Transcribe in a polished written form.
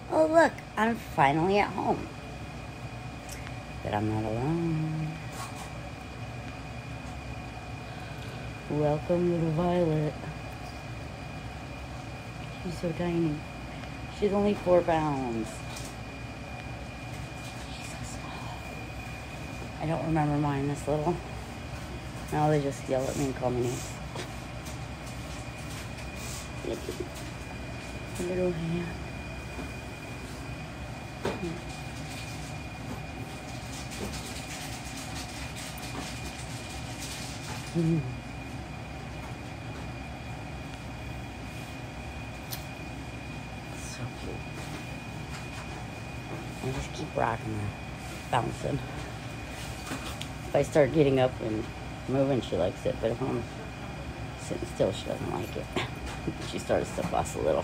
Oh look, I'm finally at home. But I'm not alone. Welcome, little Violet. She's so tiny. She's only 4 pounds. She's so small. I don't remember mine this little. Now they just yell at me and call me names. Little hand. So cute. I just keep rocking her, bouncing. If I start getting up and moving, she likes it, but if I'm sitting still, she doesn't like it. She starts to fuss a little.